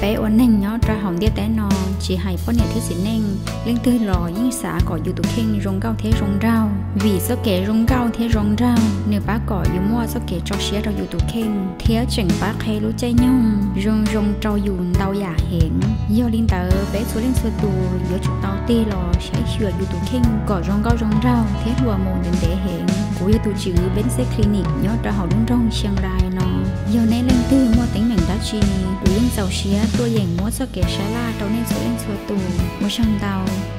bé ổn nành nhớ ra hỏng đĩa té nó chỉ hay có nền thiết xịn nành lên tươi lò những xã cỏ dù tụ khen rong cao thế rong rau vì số kẻ rong cao thế rong rau nếu bác cỏ dù mua số kẻ cho xé rồi dù tụ khen thế chừng bác hay lú chay nhung rong trâu dù đau giả hẹn do linh tờ bé số lên số tù giữa chụp tàu tê lò sẽ chừa dù tụ khen cỏ rong cao rong rau thế lùa mồm đến để hẹn của dù tụ chữ bên xe clinic nhớ ra họ đúng rong xiang rai nó giờ này lên tươi mua tính mình đã chi của những giàu xía tôi dành mua số kẻ xá la trâu nên số lên số tù mua sang tàu